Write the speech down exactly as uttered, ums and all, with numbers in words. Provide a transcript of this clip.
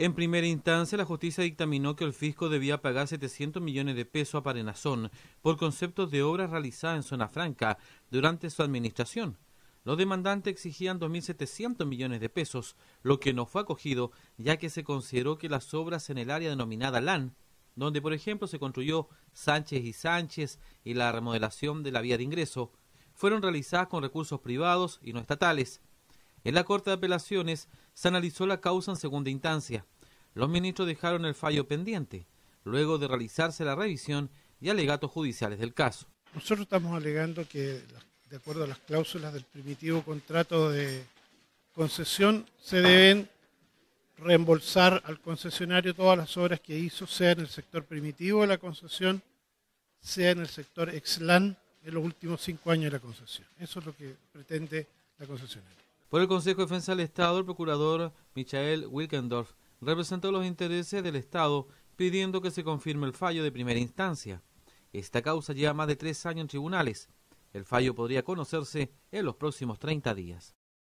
En primera instancia, la justicia dictaminó que el fisco debía pagar setecientos millones de pesos a Parenazón por conceptos de obras realizadas en Zona Franca durante su administración. Los demandantes exigían dos mil setecientos millones de pesos, lo que no fue acogido, ya que se consideró que las obras en el área denominada L A N, donde por ejemplo se construyó Sánchez y Sánchez y la remodelación de la vía de ingreso, fueron realizadas con recursos privados y no estatales. En la Corte de Apelaciones se analizó la causa en segunda instancia. Los ministros dejaron el fallo pendiente, luego de realizarse la revisión y alegatos judiciales del caso. Nosotros estamos alegando que, de acuerdo a las cláusulas del primitivo contrato de concesión, se deben reembolsar al concesionario todas las obras que hizo, sea en el sector primitivo de la concesión, sea en el sector ex L A N en los últimos cinco años de la concesión. Eso es lo que pretende la concesionaria. Por el Consejo de Defensa del Estado, el procurador Michael Wilkendorf representó los intereses del Estado pidiendo que se confirme el fallo de primera instancia. Esta causa lleva más de tres años en tribunales. El fallo podría conocerse en los próximos treinta días.